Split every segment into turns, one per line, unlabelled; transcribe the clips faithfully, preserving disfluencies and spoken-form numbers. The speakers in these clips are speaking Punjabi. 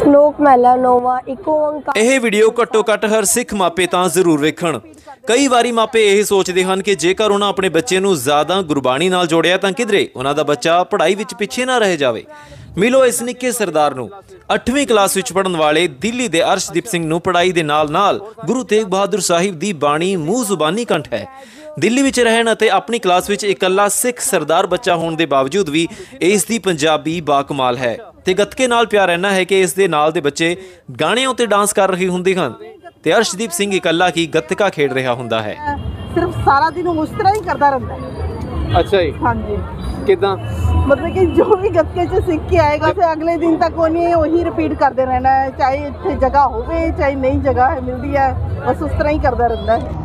ਸ਼ਲੋਕ ਮਹਲਾ ਨੌਵਾਂ ਇੱਕ ਓੰਕਾਰ।
ਇਹ ਵੀਡੀਓ ਘੱਟੋ ਘੱਟ ਹਰ ਸਿੱਖ ਮਾਪੇ ਤਾਂ ਜ਼ਰੂਰ ਵੇਖਣ। ਕਈ ਵਾਰੀ ਮਾਪੇ ਇਹ ਸੋਚਦੇ ਹਨ ਕਿ ਜੇਕਰ ਉਹਨਾਂ ਆਪਣੇ ਬੱਚੇ ਨੂੰ ਜ਼ਿਆਦਾ ਗੁਰਬਾਣੀ ਨਾਲ ਜੋੜਿਆ ਤਾਂ ਕਿਧਰੇ ਉਹਨਾਂ ਦਾ ਬੱਚਾ ਪੜ੍ਹਾਈ ਵਿੱਚ ਪਿੱਛੇ ਨਾ ਰਹਿ ਜਾਵੇ। ਮਿਲੋ ਇਸ ਨਿੱਕੇ ਸਰਦਾਰ ਨੂੰ। ਅੱਠਵੀਂ ਕਲਾਸ ਵਿੱਚ ਪੜ੍ਹਨ ਵਾਲੇ ਦਿੱਲੀ ਦੇ ਅਰਸ਼ਦੀਪ ਸਿੰਘ ਨੂੰ ਪੜ੍ਹਾਈ ਦੇ ਨਾਲ ਨਾਲ ਗੁਰੂ ਤੇਗ ਬਹਾਦਰ ਸਾਹਿਬ ਦੀ ਬਾਣੀ ਮੂੰਹ ਜ਼ੁਬਾਨੀ ਕੰਠ ਹੈ। ਦਿੱਲੀ ਵਿੱਚ ਰਹਿਣ ਅਤੇ ਆਪਣੀ ਕਲਾਸ ਵਿੱਚ ਇਕੱਲਾ ਸਿੱਖ ਸਰਦਾਰ ਬੱਚਾ ਹੋਣ ਦੇ ਬਾਵਜੂਦ ਵੀ ਇਸ ਦੀ ਪੰਜਾਬੀ ਬਾਕਮਾਲ ਹੈ ਤੇ ਗੱਤਕੇ ਨਾਲ ਪਿਆਰ ਇੰਨਾ ਹੈ ਕਿ ਇਸ ਦੇ ਨਾਲ ਦੇ ਬੱਚੇ ਗਾਣਿਆਂ ਉੱਤੇ ਡਾਂਸ ਕਰ ਰਹੇ ਹੁੰਦੇ ਹਨ ਤੇ ਅਰਸ਼ਦੀਪ ਸਿੰਘ ਇਕੱਲਾ ਹੀ ਗੱਤਕਾ ਖੇਡ ਰਿਹਾ ਹੁੰਦਾ ਹੈ।
ਸਿਰਫ ਸਾਰਾ ਦਿਨ ਉਸ ਤਰ੍ਹਾਂ ਹੀ ਕਰਦਾ ਰਹਿੰਦਾ ਹੈ।
ਅੱਛਾ ਜੀ,
ਹਾਂਜੀ।
ਕਿਦਾਂ
मतलब कि जो भी गत्के से सीख के आएगा फिर अगले दिन तक वो नहीं वही रिपीट करते रहना है, चाहे इतनी जगह होवे चाहे नई जगह है मिलती है, बस उस तरह ही करता रहता है।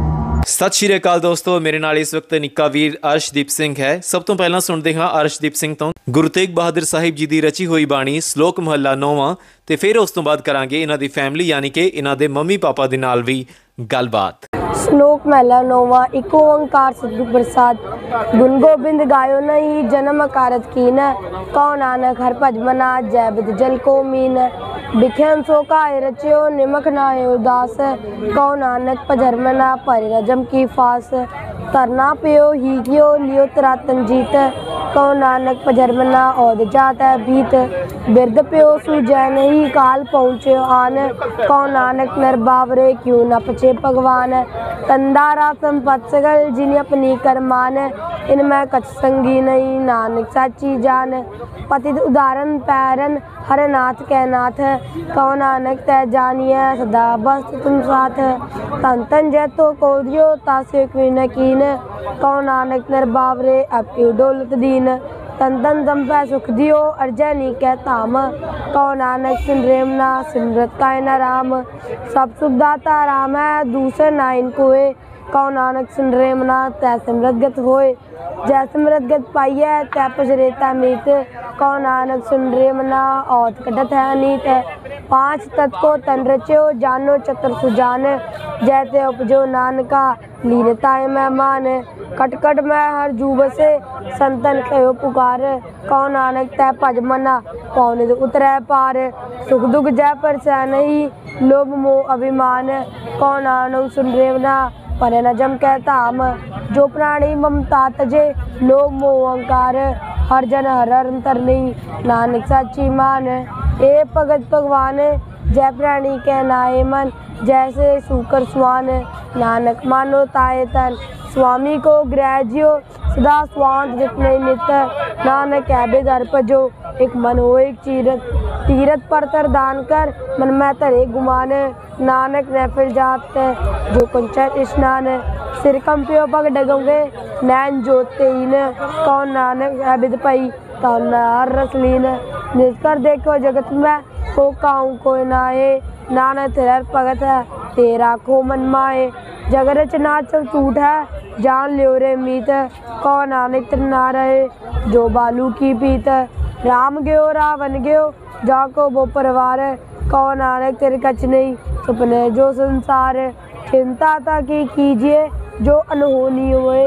सत श्री अकाल दोस्तों, मेरे नाल इस वक्त निक्का वीर अर्शदीप सिंह है। सब तो पहला सुनते हाँ अर्शदीप सिंह तो गुरु तेग बहादुर साहिब जी की रची हुई बाणी श्लोक महला नौवां ते फिर उस तो बाद करांगे इन्हां दी फैमिली यानी कि इन्हां दे मम्मी पापा दे नाल भी गलबात।
श्लोक महला नौवां एक ओंकार सतगुरु प्रसाद। गुण गोबिंद गायो नहीं जन्म कारत कीन, कौ नानक हर भज मना जय बिद जल को मीन। बिखेन सो काय रच्यो निमक नाय उदास, कौ नानक भजर मना पर रजम की फास। तरना पियो ही कियो लियो तरातन जीत, कौ नानक भजर मना औद जात है भीत। बिरद पियो सूजै नहीं काल पहुँचे आन, कौ नानक नर बावरे क्यों न पचे भगवान। तंदारा संपत सगल जिन्हें अपनी करमान, इनमें कछ संगी नहीं नानक साची जान। पतित उदाहरण पैरन हर नाथ के नाथ, कौ नानक तय जानिए सदा बस तुम साथ। तन तन जय तो को दियो तासे कोई न कीन, कौ नानक नर बावरे अब की दौलत दीन। तन तन संपै सुख दियो अर्जय नी कै धाम, कौ नानक सिन रेमना सिमरत काय न राम। सब सुख दाता राम है दूसरे नाइन कोय, कौ नानक सिन रेमना तै सिमरत गत होय। जय सिमरत गत पाइय तै पछरेता मीत, कौ नानक सुन रेमना औत कटत है नीत। पांच तत् को तन रच्यो जानो चतुर सुजान, जय ते उपजो नानका लीनताए मेहमान। कट कट में हर जू बसे संतन कहो पुकार, कौ नानक तै भज मना पौने उतरै पार। सुख दुख जय पर सह नहीं लोभ मोह अभिमान, कौ नानक सुन रेवना पर न जम कै धाम। जो प्राणी ममता तजे लोभ मोह अहंकार, हर जन हर अंतर नहीं नानक साची मान। ए भगत भगवान जय प्राणी के नाए मन, जैसे सूकर स्वान नानक मानो ताए तन। स्वामी को ग्रह जियो सदा स्वांत जितने नित, नानक है बेदर भजो एक मन हो एक चीरत। तीरथ पर तर दान कर मन में धरे गुमान, नानक ने फिर जात जो कुंचन स्नान। सिर कंपियो पग डगोगे नैन जोतेन, कौन नानक है बिद पई तौन हर रसलीन। निष्कर देखो जगत में को काऊ कोई नाए, नानक तेरा भगत है तेरा को मन माए। जग रचना चल टूट है जान लियो रे मीत, कौ नानक तिर ना रहे जो बालू की पीत। राम गयो रावण गयो जाको वो परवार, कौ नानक तेरे कछ नहीं सपने जो संसार। चिंता ता की कीजिए जो अनहोनी हुए,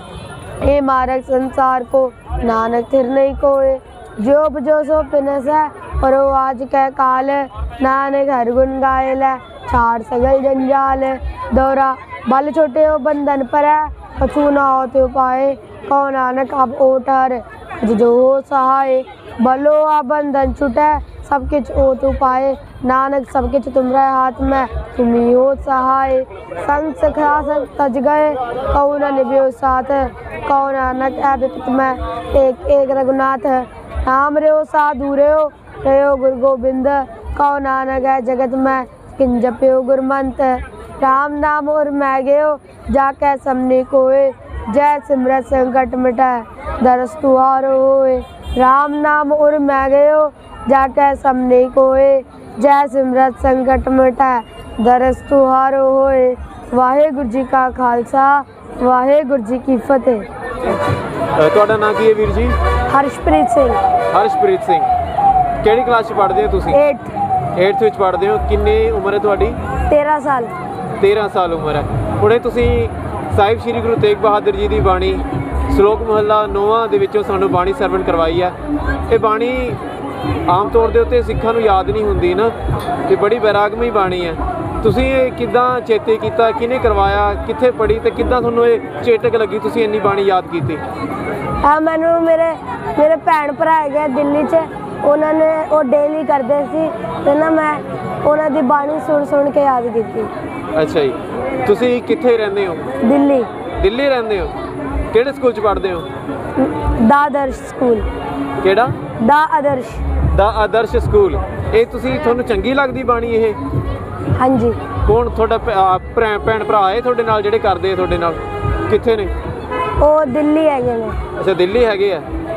ए मारक संसार को नानक तिर नहीं कोय। जो बजो सो पिनस है पर आज कै काल, नानक हर गुण गायल छाड़ सगल जंजाल। दौरा बल छोटे हो बंधन पर है कछु ना होते पाए, कौ नानक अब ओटर जो हो सहाय। बलो आ बंधन छुटे सब किच ओ तू पाए, नानक सब किच तुम्हारे हाथ में तुम ही हो सहाय। संग सखा संग तज गए कौ न निभ्यो साथ, कौ नानक है विपत में एक एक रघुनाथ। नाम रे हो साधु रे हो रहो गुरु गोबिंद, कौ नानक है जगत में किन जप्यो गुरमंत। राम नाम और मैं गयो जाके समने कोय, जय सिमरत संकट मिटाए दरस तुहार होए। राम नाम और मैं गयो जाके समने कोय, जय सिमरत संकट मिटाए दरस तुहार होए। वाहेगुरु जी का खालसा वाहेगुरु जी की फतेह।
ਤੁਹਾਡਾ ਨਾਮ ਕੀ ਹੈ ਵੀਰ ਜੀ?
हर्षप्रीत सिंह।
ਹਰਸ਼ਪ੍ਰੀਤ ਸਿੰਘ। ਕਿਹੜੀ ਕਲਾਸ 'ਚ ਪੜ੍ਹਦੇ ਹੋ ਤੁਸੀਂ?
एट
एट्थ ਵਿੱਚ ਪੜ੍ਹਦੇ ਹੋ। ਕਿੰਨੀ ਉਮਰ ਹੈ ਤੁਹਾਡੀ?
तेरह साल।
तेरह साल उम्र है। ਹੁਣੇ ਤੁਸੀਂ ਸਾਹਿਬ ਸ਼੍ਰੀ ਗੁਰੂ ਤੇਗ ਬਹਾਦਰ ਜੀ ਦੀ ਬਾਣੀ ਸ਼ਲੋਕ ਮਹੱਲਾ ਨੌਵਾਂ ਦੇ ਵਿੱਚੋਂ ਸਾਨੂੰ ਬਾਣੀ ਸਰਵਣ ਕਰਵਾਈ ਹੈ। ਇਹ ਬਾਣੀ ਆਮ ਤੌਰ ਦੇ ਉੱਤੇ ਸਿੱਖਾਂ ਨੂੰ ਯਾਦ ਨਹੀਂ ਹੁੰਦੀ ਨਾ, ਤੇ ਬੜੀ ਬੈਰਾਗਮਈ ਬਾਣੀ ਹੈ। ਤੁਸੀਂ ਇਹ ਕਿੱਦਾਂ ਚੇਤੇ ਕੀਤਾ, ਕਿਹਨੇ ਕਰਵਾਇਆ, ਕਿੱਥੇ ਪੜ੍ਹੀ ਤੇ ਕਿੱਦਾਂ ਤੁਹਾਨੂੰ ਇਹ ਚੇਟਕ ਲੱਗੀ, ਤੁਸੀਂ ਇੰਨੀ ਬਾਣੀ ਯਾਦ ਕੀਤੀ?
ਆ ਮੈਨੂੰ ਮੇਰੇ ਮੇਰੇ ਭੈਣ ਭਰਾ ਹੈਗੇ ਦਿੱਲੀ 'ਚ, ਉਹਨਾਂ ਨੇ ਉਹ ਡੇਲੀ ਕਰਦੇ ਸੀ ਤੇ ਨਾ ਮੈਂ ਉਹਨਾਂ ਦੀ ਬਾਣੀ ਸੁਣ ਸੁਣ ਕੇ ਯਾਦ ਕੀਤੀ।
ਅੱਛਾ ਜੀ, ਤੁਸੀਂ ਕਿੱਥੇ ਰਹਿੰਦੇ ਹੋ?
ਦਿੱਲੀ
ਦਿੱਲੀ ਰਹਿੰਦੇ ਹੋ? ਕਿਹੜੇ ਸਕੂਲ 'ਚ ਪੜ੍ਹਦੇ ਹੋ?
ਦਾ ਆਦਰਸ਼ ਸਕੂਲ।
ਕਿਹੜਾ?
ਦਾ ਆਦਰਸ਼।
ਦਾ ਆਦਰਸ਼ ਸਕੂਲ। ਇਹ ਤੁਸੀਂ, ਤੁਹਾਨੂੰ ਚੰਗੀ ਲੱਗਦੀ ਬਾਣੀ ਇਹ?
ਹਾਂਜੀ।
ਕੌਣ ਤੁਹਾਡਾ ਭੈ- ਆ, ਭੈਣ ਭੈਣ ਭਰਾ ਹੈ ਤੁਹਾਡੇ ਨਾਲ ਜਿਹੜੇ ਕਰਦੇ ਆ ਤੁਹਾਡੇ ਨਾਲ? ਕਿੱਥੇ ਨੇ?
ਉਹ ਦਿੱਲੀ ਹੈਗੇ ਨੇ।
ਅੱਛਾ, ਦਿੱਲੀ ਹੈਗੇ ਆ।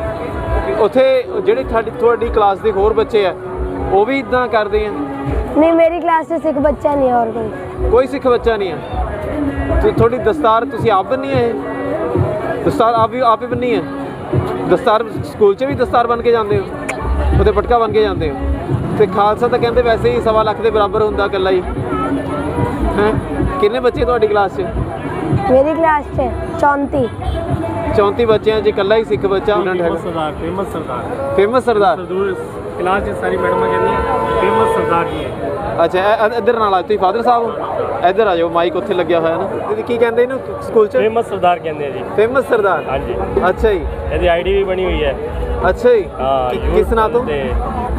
ਉੱਥੇ ਜਿਹੜੇ ਤੁਹਾਡੀ ਤੁਹਾਡੀ ਕਲਾਸ ਦੇ ਹੋਰ ਬੱਚੇ ਆ ਉਹ ਵੀ ਇਦਾਂ ਕਰਦੇ ਆ?
ਨਹੀਂ, ਮੇਰੀ ਕਲਾਸ 'ਚ ਸਿੱਖ ਬੱਚਾ ਨਹੀਂ ਹੈ, ਔਰ ਕੋਈ
ਕੋਈ ਸਿੱਖ ਬੱਚਾ ਨਹੀਂ ਆ। ਤੇ ਤੁਹਾਡੀ ਦਸਤਾਰ ਤੁਸੀਂ ਆਪ ਬੰਨੀ ਹੈ? ਇਹ ਦਸਤਾਰ ਆਪ ਵੀ ਆਪ ਹੀ ਬੰਨੀ ਹੈ? ਦਸਤਾਰ ਸਕੂਲ 'ਚ ਵੀ ਦਸਤਾਰ ਬਣ ਕੇ ਜਾਂਦੇ ਹੋ? ਉਹਦੇ ਪਟਕਾ ਬਣ ਕੇ ਜਾਂਦੇ ਹੋ? ਤੇ ਖਾਲਸਾ ਤਾਂ ਕਹਿੰਦੇ ਵੈਸੇ ਹੀ ਸਵਾ ਲੱਖ ਦੇ ਬਰਾਬਰ ਹੁੰਦਾ ਇਕੱਲਾ ਹੀ ਹੈ। ਕਿੰਨੇ ਬੱਚੇ ਤੁਹਾਡੀ ਕਲਾਸ 'ਚ?
ਮੇਰੀ ਕਲਾਸ 'ਚ ਚੌਂਤੀ
ਚੌਂਤੀ ਬੱਚਿਆਂ 'ਚ ਇਕੱਲਾ ਹੀ ਸਿੱਖ ਬੱਚਾ ਹੁੰਦਾ ਹੈਗਾ?
सरदार फेमस सरदार
ਫੇਮਸ ਸਰਦਾਰ।
क्लास च सारी मैडम कहती फेमस सरदार जी है।
ਅੱਛਾ, ਇਹ- ਇਹ- ਇੱਧਰ ਨਾਲ ਆ ਤੁਸੀਂ ਫਾਦਰ ਸਾਹਿਬ ਹੋ? ਇੱਧਰ ਆ ਜਾਓ, ਮਾਈਕ ਉੱਥੇ ਲੱਗਿਆ ਹੋਇਆ ਨਾ। ਤੇ ਕੀ ਕਹਿੰਦੇ ਇਹਨੂੰ ਸਕੂਲ 'ਚ?
फेमस सरदार कहते हैं जी।
ਫੇਮਸ ਸਰਦਾਰ।
हाँ जी,
ਅੱਛਾ ਜੀ,
ਇਹਦੀ ਆਈਡੀ ਵੀ ਬਣੀ ਹੋਈ ਹੈ।
ਅੱਛਾ ਜੀ।
ਹਾਂ,
ਕਿ- ਕਿਸ ਨਾਂ ਤੋਂ?
ਤੇ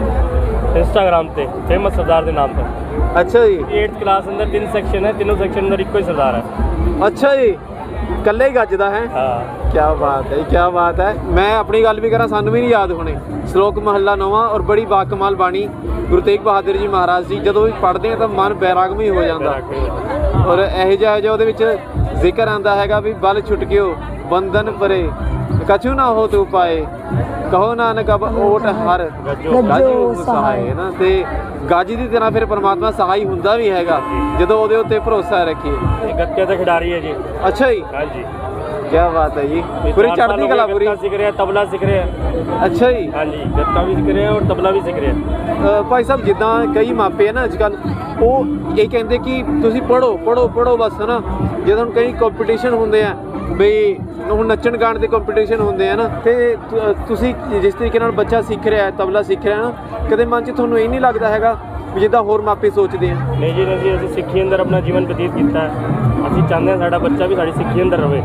ਇੰਸਟਾਗ੍ਰਾਮ ਤੇ ਫੇਮਸ ਸਰਦਾਰ ਦੇ ਨਾਮ ਤੋਂ।
ਅੱਛਾ ਜੀ,
एट्थ ਕਲਾਸ ਅੰਦਰ ਤਿੰਨ ਸੈਕਸ਼ਨ ਹੈ, ਤਿੰਨੋਂ ਸੈਕਸ਼ਨ ਅੰਦਰ ਇੱਕੋ ਹੀ ਸਰਦਾਰ ਹੈ।
ਅੱਛਾ ਜੀ, ਇਕੱਲੇ ਹੀ ਗੱਜਦਾ ਹੈ?
ਹਾਂ,
ਕੀ ਬਾਤ ਹੈ, ਕੀ ਬਾਤ ਹੈ। ਮੈਂ ਆਪਣੀ ਗੱਲ ਵੀ ਕਰਾਂ, ਸਾਨੂੰ ਵੀ ਨਹੀਂ ਯਾਦ ਹੋਣੇ। ਸ਼ਲੋਕ ਮਹੱਲਾ ਨੌਵਾਂ ਔਰ ਬੜੀ ਬਾਕਮਾਲ ਬਾਣੀ ਗੁਰੂ ਤੇਗ ਬਹਾਦਰ ਜੀ ਮਹਾਰਾਜ ਜੀ, ਜਦੋਂ ਵੀ ਪੜ੍ਹਦੇ ਹਾਂ ਤਾਂ ਮਨ ਬੈਰਾਗਮਈ ਹੋ ਜਾਂਦਾ। ਔਰ ਇਹੋ ਜਿਹਾ ਇਹੋ ਜਿਹਾ ਉਹਦੇ ਵਿੱਚ ਜ਼ਿਕਰ ਆਉਂਦਾ ਹੈਗਾ ਵੀ ਬਲ ਛੁਟਕਿਓ ਬੰਧਨ ਪਰੇ ਕਛੂ ਨਾ ਹੋ ਤੂੰ ਪਾਏ, ਕਹੋ ਨਾਨਕ ਅਬ ਓਟ ਹਰ ਗਾਜੂ ਸਹਾਏ ਨਾ। ਤੇ ਗਾਜੀ ਦੀ ਤਰ੍ਹਾਂ ਫਿਰ ਪਰਮਾਤਮਾ ਸਹਾਈ ਹੁੰਦਾ ਵੀ ਹੈਗਾ ਜਦੋਂ ਉਹਦੇ ਉੱਤੇ ਭਰੋਸਾ ਰੱਖੀਏ।
ਇਹ ਗੱਤਕੇ ਦਾ ਖਿਡਾਰੀ ਹੈ ਜੀ।
ਅੱਛਾ ਜੀ,
ਹਾਂ ਜੀ,
ਕੀ ਬਾਤ ਹੈ ਜੀ। ਪੂਰੀ ਚੜ੍ਹਦੀ ਕਲਾ ਪੂਰੀ।
ਗੱਤਕਾ ਸਿੱਖ ਰਿਹਾ, ਤਬਲਾ ਸਿੱਖ ਰਿਹਾ।
ਅੱਛਾ ਜੀ।
हाँ जी, ਗੱਤਕਾ ਵੀ ਸਿੱਖ ਰਿਹਾ ਔਰ ਤਬਲਾ ਵੀ ਸਿੱਖ ਰਿਹਾ।
ਅ, ਭਾਈ ਸਾਹਿਬ, ਜਿੱਦਾਂ ਕਈ ਮਾਪੇ ਆ ਨਾ ਅੱਜ ਕੱਲ੍ਹ, ਉਹ ਇਹ ਕਹਿੰਦੇ ਕਿ ਤੁਸੀਂ ਪੜ੍ਹੋ ਪੜ੍ਹੋ ਪੜ੍ਹੋ ਬਸ, ਹੈ ਨਾ। ਜਦੋਂ ਹੁਣ ਕਈ ਕੰਪੀਟੀਸ਼ਨ ਹੁੰਦੇ ਆ ਬਈ, ਹੁਣ ਨੱਚਣ ਗਾਣ ਦੇ ਕੰਪੀਟੀਸ਼ਨ ਹੁੰਦੇ ਆ ਨਾ, ਤੇ ਤੁ- ਤੁਸੀਂ ਜਿਸ ਤਰੀਕੇ ਨਾਲ ਬੱਚਾ ਸਿੱਖ ਰਿਹਾ, ਤਬਲਾ ਸਿੱਖ ਰਿਹਾ ਨਾ, ਕਦੇ ਮਨ 'ਚ ਤੁਹਾਨੂੰ ਇਹ ਨਹੀਂ ਲੱਗਦਾ ਹੈਗਾ ਵੀ ਜਿੱਦਾਂ ਹੋਰ ਮਾਪੇ ਸੋਚਦੇ ਆ?
ਨਹੀਂ ਜੀ, ਨਹੀਂ ਜੀ, ਅਸੀਂ ਸਿੱਖੀ ਅੰਦਰ ਆਪਣਾ ਜੀਵਨ ਬਤੀਤ ਕੀਤਾ ਹੈ। ਅਸੀਂ ਚਾਹੁੰਦੇ ਹਾਂ ਸਾਡਾ ਬੱਚਾ ਵੀ ਸਾਡੀ ਸਿੱਖੀ ਅੰਦਰ ਰਹੇ।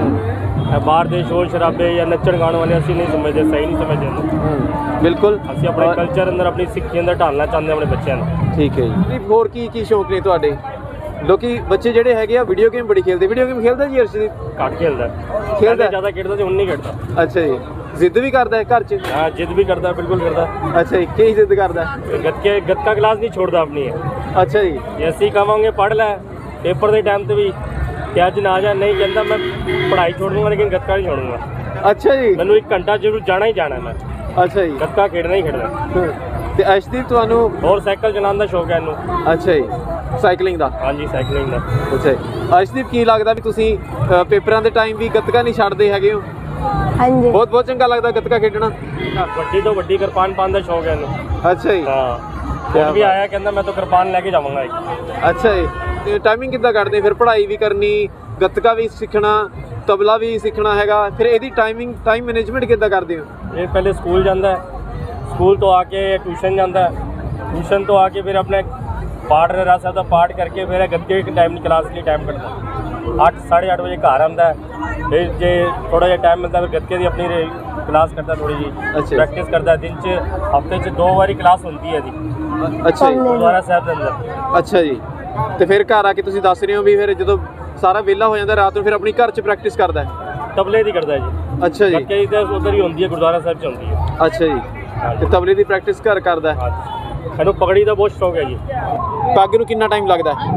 ਇਹ ਬਾਹਰ ਦੇ ਸ਼ੋਰ ਸ਼ਰਾਬੇ ਜਾਂ ਨੱਚਣ ਗਾਣ ਵਾਲੇ ਅਸੀਂ ਨਹੀਂ ਸਮਝਦੇ, ਸਹੀ ਨਹੀਂ ਸਮਝਦੇ ਇਹਨੂੰ।
ਬਿਲਕੁਲ,
ਅਸੀਂ ਆਪਣੇ ਕਲਚਰ ਅੰਦਰ, ਆਪਣੀ ਸਿੱਖੀ ਅੰਦਰ ਢਾਲਣਾ ਚਾਹੁੰਦੇ ਹਾਂ ਆਪਣੇ ਬੱਚਿਆਂ ਨੂੰ।
ਠੀਕ ਹੈ ਜੀ। ਹੋਰ ਕੀ ਕੀ ਸ਼ੌਂਕ ਨੇ ਤੁਹਾਡੇ? ਲੋਕੀ ਬੱਚੇ ਜਿਹੜੇ ਹੈਗੇ ਆ ਵੀਡੀਓ ਗੇਮ ਬੜੀ ਖੇਲਦੇ। ਵੀਡੀਓ ਗੇਮ ਖੇਲਦਾ ਜੀ ਅਰਸ਼ਦੀਪ?
ਘੱਟ ਖੇਲਦਾ,
ਖੇਲਦਾ?
ਜ਼ਿਆਦਾ ਖੇਡਦਾ ਸੀ, ਹੁਣ ਨਹੀਂ ਖੇਡਦਾ।
ਅੱਛਾ ਜੀ, ਜ਼ਿੱਦ ਵੀ ਕਰਦਾ ਹੈ ਘਰ 'ਚ?
ਹਾਂ, ਜਿੱਦ ਵੀ ਕਰਦਾ, ਬਿਲਕੁਲ ਕਰਦਾ।
ਅੱਛਾ ਜੀ, ਕੀ ਜ਼ਿੱਦ ਕਰਦਾ?
ਗੱਤਕੇ ਗੱਤਕਾ ਕਲਾਸ ਨਹੀਂ ਛੋੜਦਾ ਆਪਣੀ ਇਹ।
ਅੱਛਾ ਜੀ।
ਜੇ ਅਸੀਂ ਕਹਾਂਗੇ ਪੜ੍ਹ ਲੈ ਪੇਪਰ ਦੇ ਟਾਈਮ ਤੇ ਵੀ ਕਿ ਅੱਜ ਨਾ ਜਾ, ਨਹੀਂ ਕਹਿੰਦਾ ਮੈਂ ਪੜ੍ਹਾਈ ਛੋੜ ਦੂੰਗਾ ਲੇਕਿਨ ਗੱਤਕਾ ਨਹੀਂ ਛੋੜੂੰਗਾ।
ਅੱਛਾ ਜੀ।
ਮੈਨੂੰ ਇੱਕ ਘੰਟਾ ਜ਼ਰੂਰ ਜਾਣਾ ਹੀ ਜਾਣਾ, ਮੈਂ
ਅੱਛਾ ਜੀ।
ਗੱਤਕਾ ਖੇਡਣਾ ਹੀ ਖੇਡਣਾ।
ਹਮ, ਤੇ ਅਰਸ਼ਦੀਪ ਤੁਹਾਨੂੰ?
ਹੋਰ ਸਾਈਕਲ ਚਲਾਉਣ ਦਾ ਸ਼ੌਕ ਹੈ ਇਹਨੂੰ।
ਅੱਛਾ ਜੀ, ਸਾਈਕਲਿੰਗ ਦਾ?
ਹਾਂਜੀ, ਸਾਈਕਲਿੰਗ ਦਾ।
ਅੱਛਾ ਜੀ। ਅਰਸ਼ਦੀਪ, ਕੀ ਲੱਗਦਾ ਵੀ ਤੁਸੀਂ ਅ, ਪੇਪਰਾਂ ਦੇ ਟਾਈਮ ਵੀ ਗੱਤਕਾ ਨਹੀਂ ਛੱਡਦੇ ਹੈਗੇ ਹੋ?
ਹਾਂਜੀ।
ਬਹੁਤ ਬਹੁਤ ਚੰਗਾ ਲੱਗਦਾ ਗੱਤਕਾ ਖੇਡਣਾ।
ਵੱਡੀ ਤੋਂ ਵੱਡੀ ਕਿਰਪਾਨ ਪਾਉਣ ਦਾ ਸ਼ੌਕ ਹੈ ਇਹਨੂੰ।
ਅੱਛਾ ਜੀ।
ਹਾਂ,
ਕਿਆ
ਹੁਣ ਵੀ
ਬਾਤ।
ਆਇਆ, ਕਹਿੰਦਾ ਮੈਂ ਤਾਂ ਕਿਰਪਾਨ ਲੈ ਕੇ ਜਾਵਾਂਗਾ ਇੱਕ।
ਅੱਛਾ ਜੀ। ਤੇ ਟਾਈਮਿੰਗ ਕਿੱਦਾਂ ਕੱਢਦੇ? ਫਿਰ ਪੜ੍ਹਾਈ ਵੀ ਕਰਨੀ, ਗੱਤਕਾ ਵੀ ਸਿੱਖਣਾ, ਤਬਲਾ ਵੀ ਸਿੱਖਣਾ ਹੈਗਾ, ਫਿਰ ਇਹਦੀ ਟਾਈਮਿੰਗ ਟਾਈਮ ਮੈਨੇਜਮੈਂਟ ਕਿੱਦਾਂ ਕਰਦੇ ਹੋ?
ਇਹ ਪਹਿਲੇ ਸਕੂਲ ਜਾਂਦਾ ਹੈ, ਸਕੂਲ ਤੋਂ ਆ ਕੇ ਟਿਊਸ਼ਨ ਜਾਂਦਾ ਹੈ, ਟਿਊਸ਼ਨ ਤੋਂ ਆ ਕੇ ਫਿਰ ਆਪਣੇ ਪਾਠ ਰਹਿਰਾਸ ਸਾਹਿਬ ਦਾ ਪਾਠ ਕਰਕੇ ਫਿਰ ਗੱਤਕੇ ਦੀ ਟਾਈਮ ਕਲਾਸ ਲਈ ਟਾਈਮ ਕੱਢਦਾ। ਅੱਠ ਸਾਢੇ ਅੱਠ ਵਜੇ ਘਰ ਆਉਂਦਾ ਹੈ, ਫਿਰ ਜੇ ਥੋੜ੍ਹਾ ਜਿਹਾ ਟਾਈਮ ਮਿਲਦਾ ਫਿਰ ਗੱਤਕੇ ਦੀ ਆਪਣੀ ਕਲਾਸ ਕਰਦਾ, ਥੋੜ੍ਹੀ ਜਿਹੀ
ਅੱਛਾ।
ਪ੍ਰੈਕਟਿਸ ਕਰਦਾ। ਦਿਨ 'ਚ ਹਫਤੇ 'ਚ ਦੋ ਵਾਰੀ ਕਲਾਸ ਹੁੰਦੀ ਹੈ ਇਹਦੀ
ਅੱਛਾ ਜੀ।
ਗੁਰਦੁਆਰਾ ਸਾਹਿਬ ਦੇ ਅੰਦਰ।
ਅੱਛਾ ਜੀ। ਤੇ ਫਿਰ ਘਰ ਆ ਕੇ ਤੁਸੀਂ ਦੱਸ ਰਹੇ ਹੋ ਵੀ ਫਿਰ ਜਦੋਂ ਸਾਰਾ ਵਿਹਲਾ ਹੋ ਜਾਂਦਾ ਰਾਤ ਨੂੰ, ਫਿਰ ਆਪਣੀ ਘਰ 'ਚ ਪ੍ਰੈਕਟਿਸ ਕਰਦਾ ਹੈ?
ਤਬਲੇ ਦੀ ਕਰਦਾ ਜੀ।
ਅੱਛਾ ਜੀ।
ਗੱਤਕੇ ਦੀ ਤਾਂ ਉੱਧਰ ਹੀ ਹੁੰਦੀ ਹੈ, ਗੁਰਦੁਆਰਾ ਸਾਹਿਬ 'ਚ ਹੁੰਦੀ ਹੈ।
ਅੱਛਾ ਜੀ। ਤੇ ਤਬਲੇ ਦੀ ਪ੍ਰੈਕਟਿਸ ਘਰ ਕਰਦਾ ਹੈ?
ਹਾਂਜੀ, ਇਹਨੂੰ ਪਗੜੀ ਦਾ ਬਹੁਤ ਸ਼ੌਕ ਹੈ ਜੀ।
ਪੱਗ ਨੂੰ ਕਿੰਨਾ ਟਾਈਮ ਲੱਗਦਾ ਹੈ?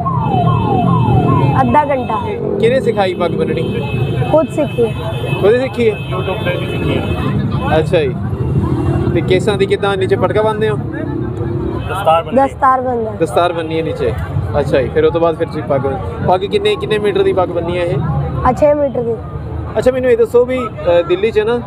ਅੱਧਾ ਘੰਟਾ।
ਕਿਹਨੇ ਸਿਖਾਈ ਪੱਗ ਬੰਨਣੀ?
ਖੁਦ ਸਿੱਖੀ।
ਉਹਦੇ ਸਿੱਖੀ ਹੈ?
YouTube ਤੇ ਵੀ ਸਿੱਖੀ ਹੈ।
ਅੱਛਾ ਜੀ। ਤੇ ਕੇਸਾਂ ਦੀ ਕਿੱਦਾਂ ਨੀਚੇ ਪਟਕਾ ਬੰਨ੍ਹਦੇ ਹੋ?
ਦਸਤਾਰ ਬੰਨ੍ਹਣੀ।
ਦਸਤਾਰ ਬੰਦਾ।
ਦਸਤਾਰ ਬੰਨੀ ਹੈ ਨੀਚੇ। ਅੱਛਾ ਜੀ। ਫਿਰ ਉਹ ਤੋਂ ਬਾਅਦ ਫਿਰ ਤੁਸੀਂ ਪੱਗ ਪੱਗ ਕਿੰਨੇ ਕਿੰਨੇ ਮੀਟਰ ਦੀ ਪੱਗ ਬੰਨੀ ਹੈ ਇਹ?
ਛੇ ਮੀਟਰ ਦੀ।
ਅੱਛਾ, ਮੈਨੂੰ ਇਹ ਦੱਸੋ ਵੀ ਅ, ਦਿੱਲੀ 'ਚ ਨਾ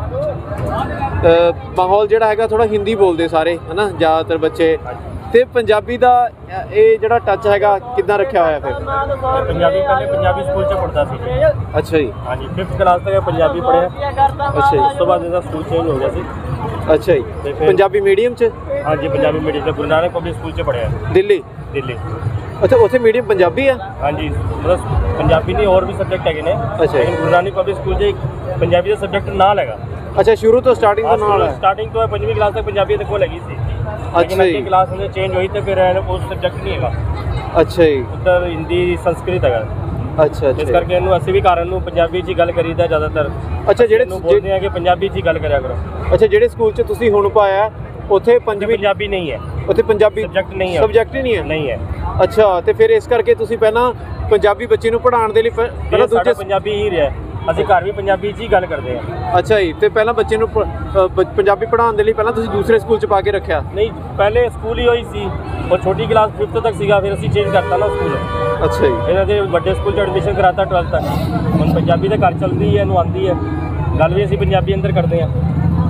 ਅ, ਮਾਹੌਲ ਜਿਹੜਾ ਹੈਗਾ ਥੋੜਾ ਹਿੰਦੀ ਬੋਲਦੇ ਸਾਰੇ, ਹੈ ਨਾ, ਜ਼ਿਆਦਾਤਰ ਬੱਚੇ, ਤੇ ਪੰਜਾਬੀ ਦਾ ਅ, ਇਹ ਜਿਹੜਾ ਟੱਚ ਹੈਗਾ ਕਿੱਦਾਂ ਰੱਖਿਆ ਹੋਇਆ ਫਿਰ?
ਪੰਜਾਬੀ ਪਹਿਲੇ ਪੰਜਾਬੀ ਸਕੂਲ 'ਚ ਪੜ੍ਹਦਾ ਸੀ ਜੀ।
ਅੱਛਾ ਜੀ।
ਹਾਂਜੀ, ਫਿਫਥ ਕਲਾਸ ਤੱਕ ਪੰਜਾਬੀ ਪੜ੍ਹਿਆ।
ਅੱਛਾ ਜੀ।
ਉਸ ਤੋਂ ਬਾਅਦ ਇਹਦਾ ਸਕੂਲ ਚੇਂਜ ਹੋ ਗਿਆ ਸੀ।
ਅੱਛਾ ਜੀ
ਤੇ ਫਿਰ-
ਪੰਜਾਬੀ ਮੀਡੀਅਮ ਚ
हाँ जी पंजाबी मीडियम से गुरु नानक पब्लिक स्कूल से पढ़े
ਦਿੱਲੀ
दिल्ली।
ਅੱਛਾ ਉੱਥੇ ਮੀਡੀਅਮ ਪੰਜਾਬੀ ਆ
हाँ जी मतलब पंजाबी नहीं और भी सब्जेक्ट है ने
अच्छा।
लेकिन गुरु नानक पब्लिक स्कूल से पंजाबी का सब्जेक्ट ना लगा।
ਅੱਛਾ ਸ਼ੁਰੂ ਤੋਂ ਸਟਾਰਟਿੰਗ ਤੋਂ ਨਾਲ ਹੈ
स्टार्टिंग तो पंजवीं क्लास तक पंजाबी तक को लगी थी लेकिन
अच्छा जी।
अगली क्लास में चेंज हुई तो फिर वो सब्जेक्ट नहीं है
ਅੱਛਾ ਜੀ
उधर हिंदी संस्कृत है
ਅੱਛਾ
ਇਸ
ਅੱਛਾ
ਕਰਕੇ ਇਹਨੂੰ ਅਸੀਂ ਵੀ ਘਰ ਨੂੰ ਪੰਜਾਬੀ 'ਚ ਹੀ ਗੱਲ ਕਰੀਦਾ ਜ਼ਿਆਦਾਤਰ।
ਅੱਛਾ ਜਿਹੜੇ
ਇਹਨੂੰ ਬੋਲਦੇ ਆ ਕਿ ਪੰਜਾਬੀ 'ਚ ਹੀ ਗੱਲ ਕਰਿਆ ਕਰੋ।
ਅੱਛਾ ਜਿਹੜੇ ਸਕੂਲ 'ਚ ਤੁਸੀਂ ਹੁਣ ਪਾਇਆ ਉੱਥੇ ਪੰਜਵੀਂ
ਪੰਜਾਬੀ ਨਹੀਂ ਹੈ,
ਉੱਥੇ ਪੰਜਾਬੀ
ਸਬਜੈਕਟ ਨਹੀਂ ਹੈ,
ਸਬਜੈਕਟ ਹੀ ਨਹੀਂ ਹੈ
ਨਹੀਂ ਹੈ।
ਅੱਛਾ ਤੇ ਫਿਰ ਇਸ ਕਰਕੇ ਤੁਸੀਂ ਪਹਿਲਾਂ ਪੰਜਾਬੀ ਬੱਚੇ ਨੂੰ ਪੜ੍ਹਾਉਣ ਦੇ ਲਈ ਪ- ਪਹਿਲਾਂ
ਸਾਡਾ
ਦੂਜੇ
ਪੰਜਾਬੀ ਹੀ ਰਿਹਾ, ਅਸੀਂ ਘਰ ਵੀ ਪੰਜਾਬੀ 'ਚ ਹੀ ਗੱਲ ਕਰਦੇ ਹਾਂ।
ਅੱਛਾ ਜੀ ਤੇ ਪਹਿਲਾਂ ਬੱਚੇ ਨੂੰ ਪ- ਅ, ਬ- ਪੰਜਾਬੀ ਪੜ੍ਹਾਉਣ ਦੇ ਲਈ ਪਹਿਲਾਂ ਤੁਸੀਂ ਦੂਸਰੇ ਸਕੂਲ 'ਚ ਪਾ ਕੇ ਰੱਖਿਆ
ਨਹੀਂ ਪਹਿਲੇ ਸਕੂਲ ਹੀ ਹੋਈ ਸੀ, ਉਹ ਛੋਟੀ ਕਲਾਸ ਫਿਫਥ ਤੱਕ ਸੀਗਾ, ਫਿਰ ਅਸੀਂ ਚੇਂਜ ਕਰਤਾ ਨਾ ਸਕੂਲ।
ਅੱਛਾ ਜੀ
ਇਹਨਾਂ ਦੇ ਵੱਡੇ ਸਕੂਲ 'ਚ ਐਡਮਿਸ਼ਨ ਕਰਾਤਾ ਟਵੈਲਥ ਤੱਕ। ਹੁਣ ਪੰਜਾਬੀ ਦੇ ਘਰ ਚੱਲਦੀ ਹੈ, ਇਹਨੂੰ ਆਉਂਦੀ ਹੈ, ਗੱਲ ਵੀ ਅਸੀਂ ਪੰਜਾਬੀ ਅੰਦਰ ਕਰਦੇ ਹਾਂ।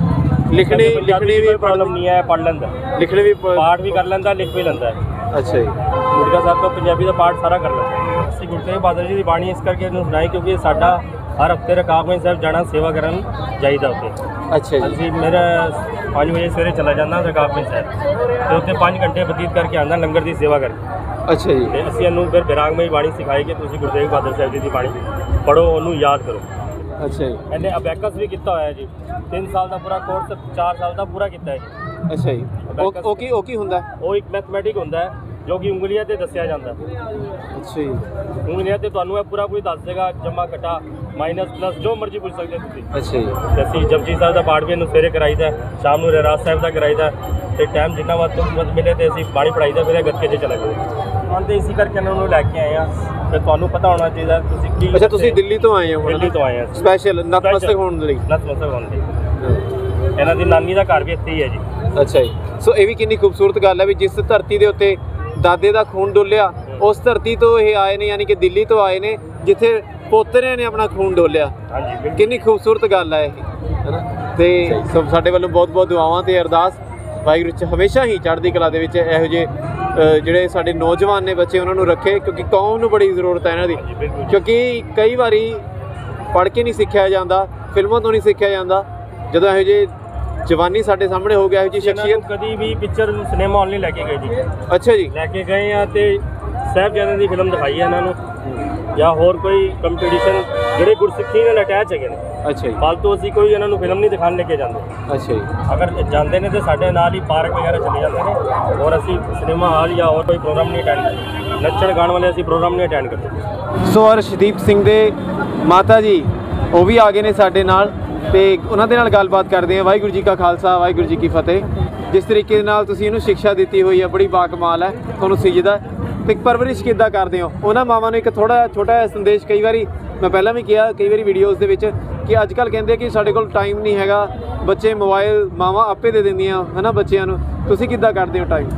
ਲਿਖਣੀ ਲਿਖਣੀ ਵੀ
ਪ੍ਰੋਬਲਮ ਨਹੀਂ ਹੈ, ਪੜ੍ਹ ਲੈਂਦਾ,
ਲਿਖਣੀ ਵੀ ਪ-
ਪਾਠ ਵੀ ਕਰ ਲੈਂਦਾ, ਲਿਖ ਵੀ ਲੈਂਦਾ ਹੈ।
ਅੱਛਾ ਜੀ
ਗੁਰਗਾ ਸਾਹਿਬ ਤੋਂ ਪੰਜਾਬੀ ਦਾ ਪਾਠ ਸਾਰਾ ਕਰ ਲੈਂਦਾ। ਅਸੀਂ ਗੁਰੂ ਤੇਗ ਬਹਾਦਰ ਜੀ ਦੀ ਬਾਣੀ ਇਸ ਕਰਕੇ ਇਹਨੂੰ ਸੁਣਾਈ ਕਿਉਂਕਿ ਸਾਡਾ ਹਰ ਹਫਤੇ ਰਕਾਬਗੰਜ ਸਾਹਿਬ ਜਾਣਾ ਸੇਵਾ ਕਰਨ ਜਾਈਦਾ ਉੱਥੇ।
ਅੱਛਾ ਜੀ
ਅਸੀਂ ਮੇਰਾ ਪੰਜ ਵਜੇ ਸਵੇਰੇ ਚਲਾ ਜਾਂਦਾ ਰਕਾਬਗੰਜ ਸਾਹਿਬ ਤੇ ਉੱਥੇ ਪੰਜ ਘੰਟੇ ਬਤੀਤ ਕਰਕੇ ਆਉਂਦਾ ਲੰਗਰ ਦੀ ਸੇਵਾ ਕਰਕੇ।
ਅੱਛਾ ਜੀ
ਤੇ ਅਸੀਂ ਇਹਨੂੰ ਫਿਰ ਵਿਰਾਗਮਈ ਬਾਣੀ ਸਿਖਾਈ ਕਿ ਤੁਸੀਂ ਗੁਰੂ ਤੇਗ ਬਹਾਦਰ ਸਾਹਿਬ ਜੀ ਦੀ ਬਾਣੀ ਪੜ੍ਹੋ, ਉਹਨੂੰ ਯਾਦ ਕਰੋ।
ਅੱਛਾ ਜੀ
ਇਹਨੇ ਅਬੈਕਸ ਵੀ ਕੀਤਾ ਹੋਇਆ ਜੀ, ਤਿੰਨ ਸਾਲ ਦਾ ਪੂਰਾ ਕੋਰਸ ਚਾਰ ਸਾਲ ਦਾ ਪੂਰਾ ਕੀਤਾ ਹੈ ਜੀ।
ਅੱਛਾ ਜੀ ਉਹ ਉਹ ਕੀ ਉਹ ਕੀ ਹੁੰਦਾ
ਉਹ ਇੱਕ ਮੈਥਮੈਟਿਕ ਹੁੰਦਾ ਹੈ ਜੋ ਕਿ ਉਂਗਲੀਆਂ ਤੇ ਦੱਸਿਆ ਜਾਂਦਾ ਹੈ।
ਅੱਛਾ ਜੀ
ਉਂਗਲੀਆਂ ਤੇ ਤੁਹਾਨੂੰ ਇਹ ਪੂਰਾ ਕੋਈ ਦੱਸ ਦੇਗਾ, ਜਮਾ ਘਟਾ ਮਾਈਨਸ ਪਲੱਸ ਜੋ ਮਰਜ਼ੀ ਪੁੱਛ ਸਕਦੇ ਤੁਸੀਂ।
ਅੱਛਾ ਜੀ
ਤੇ ਅਸੀਂ ਜਪਜੀ ਸਾਹਿਬ ਦਾ ਪਾਠ ਵੀ ਇਹਨੂੰ ਸਵੇਰੇ ਕਰਾਈਦਾ, ਸ਼ਾਮ ਨੂੰ ਰਹਿਰਾਸ ਸਾਹਿਬ ਦਾ ਕਰਾਈਦਾ ਤੇ ਟਾਈਮ ਜਿੰਨਾ ਵੱਧ ਤੋਂ ਵੱਧ ਮਿਲੇ ਤੇ ਅਸੀਂ ਬਾਣੀ ਪੜਾਈਦਾ, ਫਿਰ ਇਹ ਗੱਤਕੇ 'ਚ ਚਲੇ ਗਏ। ਹਾਂ ਤੇ ਇਸੇ ਕਰਕੇ ਇਹਨਾਂ ਨੂੰ ਲੈ ਕੇ ਆਏ ਆ ਤੇ ਤੁਹਾਨੂੰ ਪਤਾ ਹੋਣਾ ਚਾਹੀਦਾ ਤੁਸੀਂ ਕੀ।
ਅੱਛਾ ਤੁਸੀਂ ਦਿੱਲੀ ਤੋਂ ਆਏ ਹੋ ਹੁਣ
ਦਿੱਲੀ ਤੋਂ ਆਏ ਆ
ਸਪੈਸ਼ਲ ਨਤਮਸਤਕ ਹੋਣ ਲਈ
ਨਤਮਸਤਕ ਹੋਣ ਲਈ। ਇਹਨਾਂ ਦੀ ਨਾਨੀ ਦਾ ਘਰ ਵੀ ਇੱਥੇ ਹੀ ਹੈ ਜੀ।
ਅੱਛਾ ਜੀ ਸੋ ਇਹ ਵੀ ਕਿੰਨੀ ਖੂਬਸੂਰਤ ਗੱਲ ਹੈ ਵੀ ਜਿਸ ਧਰਤੀ ਦੇ ਉੱਤੇ ਦਾਦੇ ਦਾ ਖੂਨ ਡੋਲਿਆ ਉਸ ਧਰਤੀ ਤੋਂ ਇਹ ਆਏ ਨੇ, ਯਾਨੀ ਕਿ ਦਿੱਲੀ ਤੋਂ ਆਏ ਨੇ ਜਿੱਥੇ ਪੋਤਰਿਆਂ ਨੇ ਆਪਣਾ ਖੂਨ ਡੋਲਿਆ।
ਹਾਂਜੀ ਬਿਲਕੁਲ।
ਕਿੰਨੀ ਖੂਬਸੂਰਤ ਗੱਲ ਹੈ ਇਹ ਹੈਨਾ। ਤੇ ਸੋ ਸਾਡੇ ਵੱਲੋਂ ਬਹੁਤ ਬਹੁਤ ਦੁਆਵਾਂ ਤੇ ਅਰਦਾਸ ਵਾਹਿਗੁਰੂ ਚ ਹਮੇਸ਼ਾ ਹੀ ਚੜ੍ਹਦੀ ਕਲਾ ਦੇ ਵਿੱਚ ਇਹੋ ਜਿਹੇ ਅ, ਜਿਹੜੇ ਸਾਡੇ ਨੌਜਵਾਨ ਨੇ ਬੱਚੇ ਉਹਨਾਂ ਨੂੰ ਰੱਖੇ ਕਿਉਂਕਿ ਕੌਮ ਨੂੰ ਬੜੀ ਜ਼ਰੂਰਤ ਹੈ ਇਹਨਾਂ ਦੀ।
ਹਾਂਜੀ ਬਿਲਕੁਲ।
ਕਿਉਂਕਿ ਕਈ ਵਾਰੀ ਪੜ੍ਹ ਕੇ ਨਹੀਂ ਸਿੱਖਿਆ ਜਾਂਦਾ, ਫਿਲਮਾਂ ਤੋਂ ਨਹੀਂ ਸਿੱਖਿਆ ਜਾਂਦਾ। ਜਦੋਂ ਇਹੋ ਜਿਹੇ ਜਵਾਨੀ ਸਾਡੇ ਸਾਹਮਣੇ ਹੋ ਗਿਆ ਇਹੋ ਜਿਹੀ
ਇਹਨਾਂ ਨੂੰ
ਸ਼ਖਸੀਅਤ।
ਕਦੀ ਵੀ ਪਿਕਚਰ ਸਿਨੇਮਾ ਹਾਲ ਨਹੀਂ ਲੈ ਕੇ ਗਏ ਜੀ।
ਅੱਛਾ ਜੀ
ਲੈ ਕੇ ਗਏ ਆ ਤੇ ਸਾਹਿਬਜ਼ਾਦਿਆਂ ਦੀ ਫਿਲਮ ਦਿਖਾਈ ਹੈ ਇਹਨਾਂ ਨੂੰ ਜਾਂ ਹੋਰ ਕੋਈ ਕੰਪੀਟੀਸ਼ਨ ਜਿਹੜੇ ਗੁਰਸਿੱਖੀ ਨਾਲ ਅਟੈਚ ਹੈਗੇ ਨੇ।
ਅੱਛਾ ਜੀ
ਫਾਲਤੂ ਅਸੀਂ ਕੋਈ ਇਹਨਾਂ ਨੂੰ ਫਿਲਮ ਨਹੀਂ ਦਿਖਾਣ ਲੈ ਕੇ ਜਾਂਦੇ।
ਅੱਛਾ ਜੀ
ਅਗਰ ਜਾਂਦੇ ਨੇ ਤੇ ਸਾਡੇ ਨਾਲ ਹੀ ਪਾਰਕ ਵਗੈਰਾ ਚਲੇ ਜਾਂਦੇ ਨੇ ਔਰ ਅਸੀਂ ਸਿਨੇਮਾ ਹਾਲ ਜਾਂ ਹੋਰ ਕੋਈ ਪ੍ਰੋਗਰਾਮ ਨਹੀਂ ਅਟੈਂਡ ਕਰਦੇ। ਨੱਚਣ ਗਾਣ ਵਾਲੇ ਅਸੀਂ ਪ੍ਰੋਗਰਾਮ ਨਹੀਂ ਅਟੈਂਡ ਕਰਦੇ।
ਸੋ ਅਰਸ਼ਦੀਪ ਸਿੰਘ ਦੇ ਮਾਤਾ ਜੀ ਉਹ ਵੀ ਆ ਗਏ ਨੇ ਸਾਡੇ ਨਾਲ ਤੇ ਉਹਨਾਂ ਦੇ ਨਾਲ ਗੱਲਬਾਤ ਕਰਦੇ ਹਾਂ। ਵਾਹਿਗੁਰੂ ਜੀ ਕਾ ਖਾਲਸਾ ਵਾਹਿਗੁਰੂ ਜੀ ਕੀ ਫਤਿਹ। ਜਿਸ ਤਰੀਕੇ ਦੇ ਨਾਲ ਤੁਸੀਂ ਇਹਨੂੰ ਸਿੱਖਿਆ ਦਿੱਤੀ ਹੋਈ ਹੈ ਬੜੀ ਬਾਕਮਾਲ ਹੈ, ਤੁਹਾਨੂੰ ਸਿਜਦਾ ਤੇ ਪਰਵਰਿਸ਼ ਕਿੱਦਾਂ ਕਰਦੇ ਹੋ ਉਹਨਾਂ ਮਾਵਾਂ ਨੂੰ ਇੱਕ ਥੋੜਾ ਛੋਟਾ ਜਿਹਾ ਸੰਦੇਸ਼। ਕਈ ਵਾਰੀ ਮੈਂ ਪਹਿਲਾਂ ਵੀ ਕਿਹਾ ਕਈ ਵਾਰੀ ਵੀਡੀਓਜ਼ ਦੇ ਵਿੱਚ ਕਿ ਅੱਜ ਕੱਲ੍ਹ ਕਹਿੰਦੇ ਕਿ ਸਾਡੇ ਕੋਲ ਟਾਈਮ ਨਹੀਂ ਹੈਗਾ, ਬੱਚੇ ਮੋਬਾਈਲ ਮਾਵਾਂ ਆਪੇ ਦੇ ਦਿੰਦੀਆਂ ਹੈ ਨਾ ਬੱਚਿਆਂ ਨੂੰ, ਤੁਸੀਂ ਕਿੱਦਾਂ ਕੱਢਦੇ ਹੋ ਟਾਈਮ?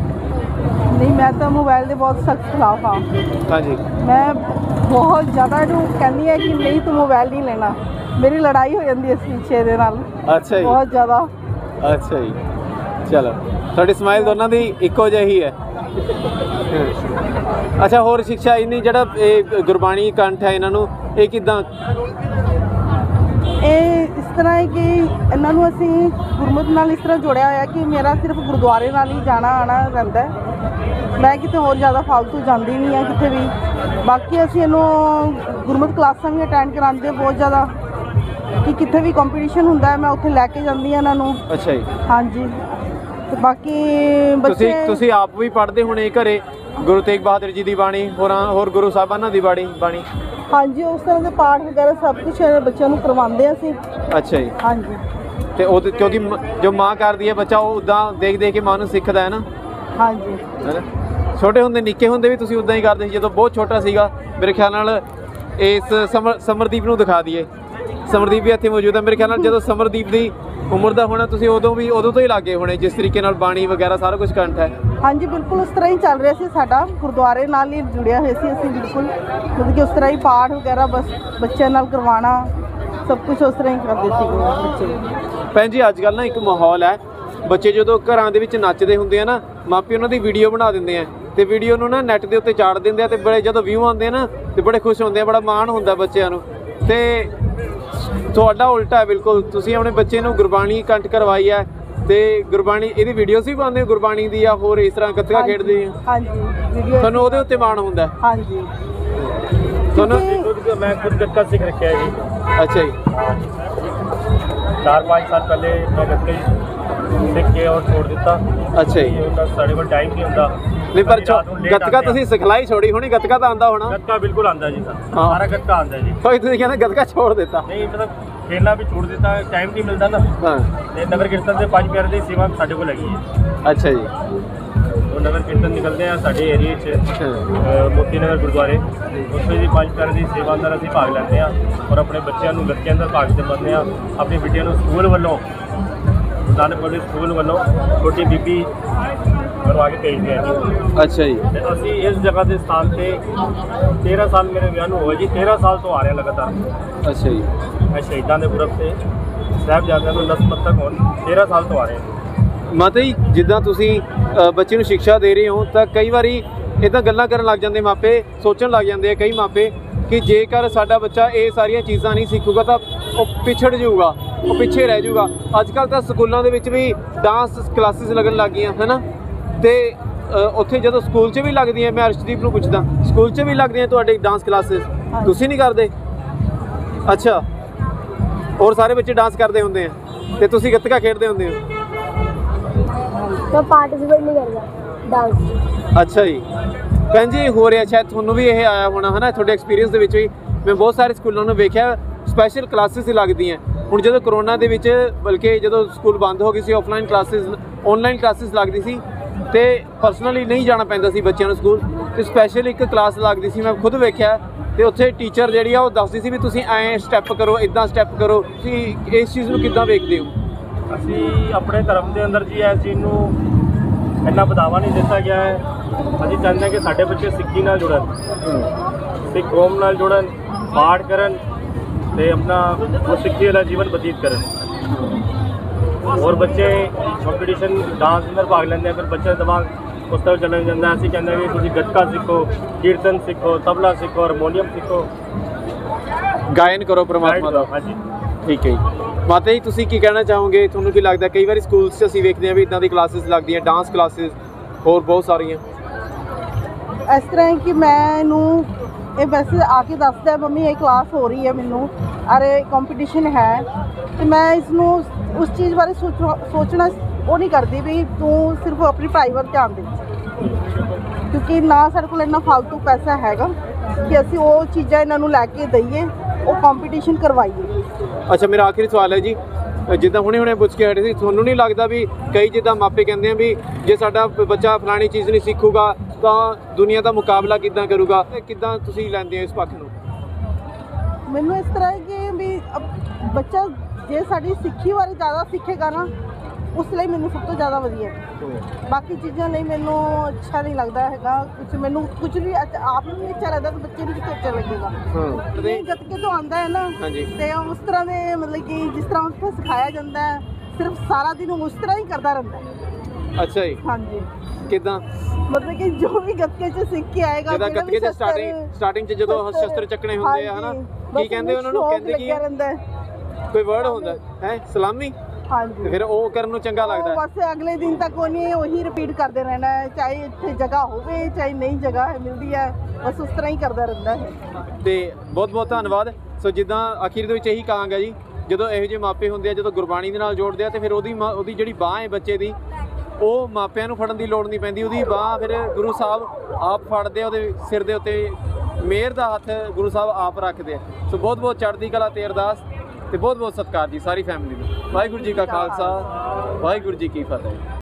ਨਹੀਂ ਮੈਂ ਤਾਂ ਮੋਬਾਈਲ ਦੇ ਬਹੁਤ ਸਖਤ ਖਿਲਾਫ ਹਾਂ।
ਹਾਂਜੀ
ਮੈਂ ਬਹੁਤ ਜ਼ਿਆਦਾ ਇਹਨੂੰ ਕਹਿੰਦੀ ਹਾਂ ਕਿ ਨਹੀਂ ਤੂੰ ਮੋਬਾਈਲ ਨਹੀਂ ਲੈਣਾ। ਮੇਰੀ ਲੜਾਈ ਹੋ ਜਾਂਦੀ ਹੈ ਇਸ ਪਿੱਛੇ ਦੇ ਨਾਲ
ਅੱਛਾ ਜੀ
ਬਹੁਤ ਜ਼ਿਆਦਾ।
ਅੱਛਾ ਜੀ ਚਲੋ ਤੁਹਾਡੀ ਸਮਾਈਲ ਦੋਨਾਂ ਦੀ ਇੱਕੋ ਜਿਹੀ ਹੈ। ਅੱਛਾ ਹੋਰ ਸਿੱਖਿਆ ਇਹਨੀ ਜਿਹੜਾ ਇਹ ਗੁਰਬਾਣੀ ਕੰਠ ਹੈ ਇਹਨਾਂ ਨੂੰ ਇਹ ਕਿੱਦਾਂ?
ਇਹ ਇਸ ਤਰ੍ਹਾਂ ਹੈ ਕਿ ਇਹਨਾਂ ਨੂੰ ਅਸੀਂ ਗੁਰਮਤਿ ਨਾਲ ਇਸ ਤਰ੍ਹਾਂ ਜੋੜਿਆ ਹੋਇਆ ਕਿ ਮੇਰਾ ਸਿਰਫ ਗੁਰਦੁਆਰੇ ਨਾਲ ਹੀ ਜਾਣਾ ਆਉਣਾ ਰਹਿੰਦਾ ਹੈ। ਮੈਂ ਕਿਤੇ ਹੋਰ ਜ਼ਿਆਦਾ ਫਾਲਤੂ ਜਾਂਦੀ ਨਹੀਂ ਹਾਂ ਕਿਤੇ ਵੀ। ਬਾਕੀ ਅਸੀਂ ਇਹਨੂੰ ਗੁਰਮਤਿ ਕਲਾਸਾਂ ਵੀ ਅਟੈਂਡ ਕਰਾਉਂਦੇ ਹਾਂ ਬਹੁਤ ਜ਼ਿਆਦਾ ਕਿ ਕਿਤੇ ਵੀ ਕੰਪੀਟੀਸ਼ਨ ਹੁੰਦਾ ਹੈ ਮੈਂ ਉੱਥੇ ਲੈ ਕੇ ਜਾਂਦੀ ਹਾਂ ਇਹਨਾਂ ਨੂੰ।
ਅੱਛਾ ਜੀ
ਹਾਂਜੀ ਤੇ ਬਾਕੀ
ਤੁਸੀਂ
ਬੱਚੇ
ਤੁਸੀਂ ਆਪ ਵੀ ਪੜ੍ਹਦੇ ਹੋਣੇ ਘਰੇ ਗੁਰੂ ਤੇਗ ਬਹਾਦਰ ਜੀ ਦੀ ਬਾਣੀ ਹੋਰਾਂ ਹੋਰ ਗੁਰੂ ਸਾਹਿਬਾਨਾਂ ਦੀ ਬਾਣੀ ਬਾਣੀ
ਹਾਂਜੀ ਉਸ ਤਰ੍ਹਾਂ ਦੇ ਪਾਠ ਵਗੈਰਾ ਸਭ ਕੁਛ ਬੱਚਿਆਂ ਨੂੰ ਕਰਵਾਉਂਦੇ ਹਾਂ ਅਸੀਂ।
ਅੱਛਾ ਜੀ
ਹਾਂਜੀ
ਤੇ ਉਹ ਤੇ- ਕਿਉਂਕਿ ਮ- ਜੋ ਮਾਂ ਕਰਦੀ ਹੈ ਬੱਚਾ ਉਹ ਉਦਾਂ ਦੇਖ ਦੇਖ ਕੇ ਮਾਂ ਨੂੰ ਸਿੱਖਦਾ ਹੈ ਨਾ
ਹਾਂਜੀ
ਹੈਨਾ। ਛੋਟੇ ਹੁੰਦੇ ਨਿੱਕੇ ਹੁੰਦੇ ਵੀ ਤੁਸੀਂ ਉਦਾਂ ਹੀ ਕਰਦੇ ਸੀ? ਜਦੋਂ ਬਹੁਤ ਛੋਟਾ ਸੀਗਾ ਮੇਰੇ ਖਿਆਲ ਨਾਲ ਇਸ ਸਮਰ ਸਮਰਦੀਪ ਨੂੰ ਦਿਖਾ ਦਈਏ, ਸਮਰਦੀਪ ਵੀ ਇੱਥੇ ਮੌਜੂਦ ਹੈ ਮੇਰੇ ਖਿਆਲ ਨਾਲ। ਜਦੋਂ ਸਮਰਦੀਪ ਦੀ ਉਮਰ ਦਾ ਹੋਣਾ ਤੁਸੀਂ ਉਦੋਂ ਵੀ ਉਦੋਂ ਤੋਂ ਹੀ ਲੱਗੇ ਹੋਣੇ ਜਿਸ ਤਰੀਕੇ ਨਾਲ ਬਾਣੀ ਵਗੈਰਾ ਸਾਰਾ ਕੁਝ ਕੰਠ ਹੈ।
ਹਾਂਜੀ ਬਿਲਕੁਲ ਉਸ ਤਰ੍ਹਾਂ ਹੀ ਚੱਲ ਰਿਹਾ ਸੀ ਸਾਡਾ, ਗੁਰਦੁਆਰੇ ਨਾਲ ਹੀ ਜੁੜਿਆ ਹੋਇਆ ਸੀ ਅਸੀਂ ਬਿਲਕੁਲ, ਮਤਲਬ ਕਿ ਉਸ ਤਰ੍ਹਾਂ ਹੀ ਪਾਠ ਵਗੈਰਾ ਬਸ ਬੱਚਿਆਂ ਨਾਲ ਕਰਵਾਉਣਾ ਸਭ ਕੁਝ ਉਸ ਤਰ੍ਹਾਂ ਹੀ ਕਰਦੇ ਸੀ ਬੱਚੇ।
ਭੈਣ ਜੀ ਅੱਜ ਕੱਲ੍ਹ ਨਾ ਇੱਕ ਮਾਹੌਲ ਹੈ, ਬੱਚੇ ਜਦੋਂ ਘਰਾਂ ਦੇ ਵਿੱਚ ਨੱਚਦੇ ਹੁੰਦੇ ਆ ਨਾ ਮਾਪੇ ਉਹਨਾਂ ਦੀ ਵੀਡੀਓ ਬਣਾ ਦਿੰਦੇ ਆ ਤੇ ਵੀਡੀਓ ਨੂੰ ਨਾ ਨੈੱਟ ਦੇ ਉੱਤੇ ਚਾੜ ਦਿੰਦੇ ਆ ਤੇ ਬੜੇ ਜਦੋਂ ਵਿਊ ਆਉਂਦੇ ਆ ਨਾ ਤੇ ਬੜੇ ਖੁਸ਼ ਹੁੰਦੇ ਆ, ਬੜਾ ਮਾਣ ਹੁੰਦਾ ਬੱਚਿਆਂ ਨੂੰ। ਤੇ ਤੁਹਾਡਾ ਉਲਟਾ ਹੈ ਬਿਲਕੁਲ, ਤੁਸੀਂ ਆਪਣੇ ਬੱਚੇ ਨੂੰ ਗੁਰਬਾਣੀ ਕੰਠ ਕਰਵਾਈ ਹੈ ਤੇ ਗੁਰਬਾਣੀ ਇਹਦੀ ਵੀਡੀਓਜ਼ ਵੀ ਪਾਉਂਦੇ ਹੋ ਗੁਰਬਾਣੀ ਦੀ ਜਾਂ ਹੋਰ ਇਸ ਤਰ੍ਹਾਂ ਗੱਤਕਾ ਖੇਡਦੇ ਆ?
ਹਾਂਜੀ ਵੀਡੀਓ
ਤੁਹਾਨੂੰ ਉਹਦੇ ਉੱਤੇ ਮਾਣ ਹੁੰਦਾ ਹੈ?
ਹਾਂਜੀ
ਤੁਹਾਨੂੰ
खुद मैं खुद गतका सीख रखे है जी।
ਅੱਛਾ ਜੀ।
चार पाँच साल पहले मैं गतके सीख के और छोड़ दिता।
ਅੱਛਾ ਜੀ।
उनका साढ़े को टाइम नहीं होता।
ਨਹੀਂ ਪਰ ਗੱਤਕਾ ਤੁਸੀਂ ਸਿਖਲਾਈ ਛੋੜੀ ਹੋਣੀ, ਗੱਤਕਾ ਤਾਂ ਆਉਂਦਾ ਹੋਣਾ?
गतका बिल्कुल आंदा है जी सर,
हाँ।
सारा गतका आंदा है जी।
ਕੋਈ ਤੁਸੀਂ ਕਹਿੰਦੇ ਗੱਤਕਾ ਛੋੜ ਦਿੱਤਾ?
नहीं मतलब खेलना भी छोड़ देता है, टाइम नहीं मिलता ना।
ਹਾਂ
ते नगर कीर्तन से पाँच प्यारे की सेवा साढ़े को लगी है।
ਅੱਛਾ ਜੀ।
तो नगर कीर्तन निकलते हैं साढ़े एरिए च मोती नगर गुरुद्वारे, उसमें भी पाँच प्यारे की सेवा अंदर असीं भाग लैंदे हैं और अपने बच्चों को गतके अंदर भाग दिवाते हैं। अपनी बेटियों को स्कूल वालों नानक पब्लिक स्कूल वालों छोटी बीबी करवा के भेजते हैं जी।
ਅੱਛਾ ਜੀ।
ਤੇ ਅਸੀਂ ਇਸ ਜਗ੍ਹਾ ਦੇ ਸਥਾਨ ਤੇ तेरह साल मेरे ਵਿਆਹ ਨੂੰ ਹੋਏ ਜੀ, तेरह ਸਾਲ ਤੋਂ ਆ ਰਹੇ ਲਗਾਤਾਰ।
ਅੱਛਾ ਜੀ।
ਮੈਂ ਸ਼ਹੀਦਾਂ ਦੇ ਪੁਰਬ ਤੇ ਸਾਹਿਬਜ਼ਾਦਿਆਂ ਨੂੰ ਨਤਮਸਤਕ ਹੋਣ तेरह ਸਾਲ ਤੋਂ ਆ ਰਹੇ ਹਾਂ।
ਮਾਤਾ ਜੀ ਜਿੱਦਾਂ ਤੁਸੀਂ ਅ, ਬੱਚੇ ਨੂੰ ਸਿੱਖਿਆ ਦੇ ਰਹੇ ਹੋ ਤਾਂ ਕਈ ਵਾਰੀ ਇੱਦਾਂ ਗੱਲਾਂ ਕਰਨ ਲੱਗ ਜਾਂਦੇ ਮਾਪੇ, ਸੋਚਣ ਲੱਗ ਜਾਂਦੇ ਆ ਕਈ ਮਾਪੇ ਕਿ ਜੇਕਰ ਸਾਡਾ ਬੱਚਾ ਇਹ ਸਾਰੀਆਂ ਚੀਜ਼ਾਂ ਨਹੀਂ ਸਿੱਖੂਗਾ ਤਾਂ ਉਹ ਪਿਛੜ ਜਾਊਗਾ, ਉਹ ਪਿੱਛੇ ਰਹਿ ਜਾਊਗਾ। ਅੱਜ ਕੱਲ੍ਹ ਤਾਂ ਸਕੂਲਾਂ ਦੇ ਵਿੱਚ ਵੀ ਡਾਂਸ ਕਲਾਸਿਸ ਲੱਗਣ ਲੱਗ ਗਈਆਂ ਹੈ ਨਾ, ਤੇ ਅ, ਉੱਥੇ ਜਦੋਂ ਸਕੂਲ 'ਚ ਵੀ ਲੱਗਦੀਆਂ, ਮੈਂ ਅਰਸ਼ਦੀਪ ਨੂੰ ਪੁੱਛਦਾ ਸਕੂਲ 'ਚ ਵੀ ਲੱਗਦੀਆਂ ਤੁਹਾਡੇ ਡਾਂਸ ਕਲਾਸਿਸ, ਤੁਸੀਂ ਨਹੀਂ ਕਰਦੇ? ਅੱਛਾ, ਹੋਰ ਸਾਰੇ ਬੱਚੇ ਡਾਂਸ ਕਰਦੇ ਹੁੰਦੇ ਆ ਤੇ ਤੁਸੀਂ ਗੱਤਕਾ ਖੇਡਦੇ ਹੁੰਦੇ ਹੋ?
मैं पार्टिसिपेट नहीं करता डांस।
ਅੱਛਾ ਜੀ। ਭੈਣ ਜੀ ਹੋ ਰਿਹਾ ਸ਼ਾਇਦ ਤੁਹਾਨੂੰ ਵੀ ਇਹ ਆਇਆ ਹੋਣਾ ਹੈ ਨਾ ਤੁਹਾਡੇ ਐਕਸਪੀਰੀਅੰਸ ਦੇ ਵਿੱਚ ਵੀ। ਮੈਂ ਬਹੁਤ ਸਾਰੇ ਸਕੂਲਾਂ ਨੂੰ ਵੇਖਿਆ ਸਪੈਸ਼ਲ ਕਲਾਸਿਸ ਲੱਗਦੀਆਂ। ਹੁਣ ਜਦੋਂ ਕਰੋਨਾ ਦੇ ਵਿੱਚ ਬਲਕਿ ਜਦੋਂ ਸਕੂਲ ਬੰਦ ਹੋ ਗਏ ਸੀ, ਆਫਲਾਈਨ ਕਲਾਸਿਸ ਆਨਲਾਈਨ ਕਲਾਸਿਸ ਲੱਗਦੀ ਸੀ ਤੇ ਪਰਸਨਲੀ ਨਹੀਂ ਜਾਣਾ ਪੈਂਦਾ ਸੀ ਬੱਚਿਆਂ ਨੂੰ ਸਕੂਲ, ਤੇ ਸਪੈਸ਼ਲ ਇੱਕ ਕਲਾਸ ਲੱਗਦੀ ਸੀ, ਮੈਂ ਖੁਦ ਵੇਖਿਆ। ਤੇ ਉੱਥੇ ਟੀਚਰ ਜਿਹੜੀ ਆ ਉਹ ਦੱਸਦੀ ਸੀ ਵੀ ਤੁਸੀਂ ਐਂ ਸਟੈਪ ਕਰੋ, ਇਦਾਂ ਸਟੈਪ ਕਰੋ। ਤੁਸੀਂ ਇਸ ਚੀਜ਼ ਨੂੰ ਕਿੱਦਾਂ ਵੇਖਦੇ ਹੋ?
ਅਸੀਂ ਆਪਣੇ ਧਰਮ ਦੇ ਅੰਦਰ ਜੀ ਇਸ ਚੀਜ਼ ਨੂੰ ਇੰਨਾ ਵਧਾਵਾ ਨਹੀਂ ਦਿੱਤਾ ਗਿਆ ਹੈ। ਅਸੀਂ ਚਾਹੁੰਦੇ ਹਾਂ ਕਿ ਸਾਡੇ ਬੱਚੇ ਸਿੱਖੀ ਨਾਲ ਜੁੜਨ, ਸਿੱਖ ਕੌਮ ਨਾਲ ਜੁੜਨ, ਪਾਠ ਕਰਨ ਤੇ ਆਪਣਾ ਉਹ ਸਿੱਖੀ ਵਾਲਾ ਜੀਵਨ ਬਤੀਤ ਕਰਨ। ਹੋਰ ਬੱਚੇ ਕੰਪੀਟੀਸ਼ਨ ਡਾਂਸ ਅੰਦਰ ਭਾਗ ਲੈਂਦੇ ਆ, ਫਿਰ ਬੱਚੇ ਦਾ ਦਿਮਾਗ ਉਸ ਤਰ੍ਹਾਂ ਚੱਲਣ ਜਾਂਦਾ। ਅਸੀਂ ਕਹਿੰਦੇ ਵੀ ਤੁਸੀਂ ਗੱਤਕਾ ਸਿੱਖੋ, ਕੀਰਤਨ ਸਿੱਖੋ, ਤਬਲਾ ਸਿੱਖੋ, ਹਾਰਮੋਨੀਅਮ ਸਿੱਖੋ,
ਗਾਇਨ ਕਰੋ ਪਰਮਾਤਮਾ ਦਾ।
ਹਾਂਜੀ
ਠੀਕ ਹੈ ਜੀ। ਮਾਤਾ ਜੀ ਤੁਸੀਂ ਕੀ ਕਹਿਣਾ ਚਾਹੋਗੇ? ਤੁਹਾਨੂੰ ਕੀ ਲੱਗਦਾ ਕਈ ਵਾਰੀ ਸਕੂਲਸ 'ਚ ਅਸੀਂ ਵੇਖਦੇ ਹਾਂ ਵੀ ਇੱਦਾਂ ਦੀ ਕਲਾਸਿਸ ਲੱਗਦੀਆਂ, ਡਾਂਸ ਕਲਾਸਿਸ ਹੋਰ ਬਹੁਤ ਸਾਰੀਆਂ।
ਇਸ ਤਰ੍ਹਾਂ ਹੈ ਕਿ ਮੈਨੂੰ ਇਹ ਵੈਸੇ ਆ ਕੇ ਦੱਸਦਾ ਮੰਮੀ ਇਹ ਕਲਾਸ ਹੋ ਰਹੀ ਹੈ ਮੈਨੂੰ, ਅਰੇ ਕੰਪੀਟੀਸ਼ਨ ਹੈ, ਤੇ ਮੈਂ ਇਸ ਨੂੰ ਉਸ ਚੀਜ਼ ਬਾਰੇ ਸੋਚ ਸੋਚਣਾ ਉਹ ਨਹੀਂ ਕਰਦੀ ਵੀ ਤੂੰ ਸਿਰਫ ਆਪਣੀ ਪੜ੍ਹਾਈ ਵੱਲ ਧਿਆਨ ਦੇ, ਕਿਉਂਕਿ ਨਾ ਸਾਡੇ ਕੋਲ ਇੰਨਾ ਫालतू ਪੈਸਾ ਹੈਗਾ ਕਿ ਅਸੀਂ ਉਹ ਚੀਜ਼ਾਂ ਇਹਨਾਂ ਨੂੰ ਲੈ ਕੇ ਦਈਏ, ਉਹ ਕੰਪੀਟੀਸ਼ਨ ਕਰਵਾਈਏ।
ਅੱਛਾ, ਮੇਰਾ ਆਖਰੀ ਸਵਾਲ ਹੈ ਜੀ, ਜਿੱਦਾਂ ਹੁਣੇ ਹੁਣੇ ਪੁੱਛ ਕੇ ਹਟੇ ਸੀ, ਤੁਹਾਨੂੰ ਨਹੀਂ ਲੱਗਦਾ ਵੀ ਕਈ ਜਿੱਦਾਂ ਮਾਪੇ ਕਹਿੰਦੇ ਆ ਵੀ ਜੇ ਸਾਡਾ ਬੱਚਾ ਫਲਾਣੀ ਚੀਜ਼ ਨਹੀਂ ਸਿੱਖੂਗਾ ਤਾਂ ਦੁਨੀਆ ਦਾ ਮੁਕਾਬਲਾ ਕਿੱਦਾਂ ਕਰੂਗਾ? ਕਿੱਦਾਂ ਤੁਸੀਂ ਲੈਂਦੇ ਹੋ ਇਸ ਪੱਖ ਨੂੰ?
ਮੈਨੂੰ ਇਸ ਤਰ੍ਹਾਂ ਹੈ ਕਿ ਵੀ ਅਬ ਬੱਚਾ ਜੇ ਸਾਡੀ ਸਿੱਖੀ ਬਾਰੇ ਜ਼ਿਆਦਾ ਸਿੱਖੇਗਾ ਨਾ, ਉਸ ਲਈ ਮੈਨੂੰ ਸਭ ਤੋਂ ਜ਼ਿਆਦਾ ਵਧੀਆ। ਬਾਕੀ ਚੀਜ਼ਾਂ ਲਈ ਮੈਨੂੰ ਅੱਛਾ ਨਹੀਂ ਲੱਗਦਾ ਹੈਗਾ ਕੁਝ, ਮੈਨੂੰ ਕੁਝ ਵੀ ਅੱਛਾ- ਆਪ ਨੂੰ ਨਹੀਂ ਅੱਛਾ ਲੱਗਦਾ ਤਾਂ ਬੱਚੇ ਨੂੰ ਕਿੱਥੇ ਅੱਛਾ ਲੱਗੇਗਾ।
ਹਾਂ
ਤੇ ਗੱਤਕੇ ਤੋਂ ਆਉਂਦਾ ਹੈ ਨਾ,
ਹਾਂਜੀ।
ਤੇ ਉਸ ਤਰ੍ਹਾਂ ਦੇ ਮਤਲਬ ਕਿ ਜਿਸ ਤਰ੍ਹਾਂ ਉੱਥੇ ਸਿਖਾਇਆ ਜਾਂਦਾ ਹੈ, ਸਿਰਫ ਸਾਰਾ ਦਿਨ ਉਸ ਤਰ੍ਹਾਂ ਹੀ ਕਰਦਾ ਰਹਿੰਦਾ ਹੈ।
ਅੱਛਾ ਜੀ।
ਹਾਂਜੀ,
ਕਿੱਦਾਂ?
ਮਤਲਬ ਕਿ ਜੋ ਵੀ ਗੱਤਕੇ 'ਚ ਸਿੱਖ ਕੇ ਆਏਗਾ,
ਜਿਹਦਾ
ਜਿਹੜਾ ਵੀ
ਗੱਤਕੇ 'ਚ
ਸ਼ਸਤਰ-
ਸਟਾਰਟਿੰਗ ਸਟਾਰਟਿੰਗ 'ਚ ਜਦੋਂ ਸ਼ਸਤਰ ਚੱਕਣੇ ਹੁੰਦੇ ਆ ਹਨਾ,
ਹਾਂਜੀ,
ਕੀ
ਬਸ
ਕਹਿੰਦੇ ਉਹਨਾਂ ਨੂੰ?
ਸ਼ੌਕ
ਕਹਿੰਦੇ
ਲੱਗਿਆ
ਕੀ
ਰਹਿੰਦਾ ਹੈ।
ਕੋਈ ਵਰਡ ਹੁੰਦਾ ਹੈ ਸਲਾਮੀ,
ਹਾਂਜੀ,
ਤੇ ਫਿਰ ਉਹ ਕਰਨ ਨੂੰ ਚੰਗਾ ਲੱਗਦਾ ਹੈ।
ਉਹ ਬਸ ਅਗਲੇ ਦਿਨ ਤੱਕ ਉਹਨੇ ਉਹੀ ਰਿਪੀਟ ਕਰਦੇ ਰਹਿਣਾ ਹੈ, ਚਾਹੇ ਇੱਥੇ ਜਗ੍ਹਾ ਹੋਵੇ ਚਾਹੇ ਨਹੀਂ ਜਗ੍ਹਾ ਹੈ ਮਿਲਦੀ ਹੈ, ਬਸ ਉਸ ਤਰ੍ਹਾਂ ਹੀ ਕਰਦਾ ਰਹਿੰਦਾ ਹੈ।
ਤੇ ਬਹੁਤ ਬਹੁਤ ਧੰਨਵਾਦ। ਸੋ ਜਿੱਦਾਂ ਅਖੀਰ ਦੇ ਵਿੱਚ ਇਹੀ ਕਹਾਂਗਾ ਜੀ, ਜਦੋਂ ਇਹੋ ਜਿਹੇ ਮਾਪੇ ਹੁੰਦੇ ਆ, ਜਦੋਂ ਗੁਰਬਾਣੀ ਦੇ ਨਾਲ ਜੋੜਦੇ ਆ, ਤੇ ਫਿਰ ਉਹਦੀ ਮਾਂ- ਉਹਦੀ ਜਿਹੜੀ ਬਾਂਹ ਹੈ ਬੱਚੇ ਦੀ, ਉਹ ਮਾਪਿਆਂ ਨੂੰ ਫੜਨ ਦੀ ਲੋੜ ਨਹੀਂ ਪੈਂਦੀ, ਉਹਦੀ ਬਾਂਹ ਫਿਰ ਗੁਰੂ ਸਾਹਿਬ ਆਪ ਫੜਦੇ ਆ, ਉਹਦੇ ਸਿਰ ਦੇ ਉੱਤੇ ਮਿਹਰ ਦਾ ਹੱਥ ਗੁਰੂ ਸਾਹਿਬ ਆਪ ਰੱਖਦੇ ਆ। ਸੋ ਬਹੁਤ ਬਹੁਤ ਚੜ੍ਹਦੀ ਕਲਾ ਤੇ ਅਰਦਾਸ ਤੇ ਬਹੁਤ ਬਹੁਤ ਸਤਿਕਾਰ ਜੀ ਸਾਰੀ ਫੈਮਿਲੀ ਨੂੰ। ਵਾਹਿਗੁਰੂ ਜੀ ਕਾ ਖਾਲਸਾ, ਵਾਹਿਗੁਰੂ ਜੀ ਕੀ ਫਤਿਹ।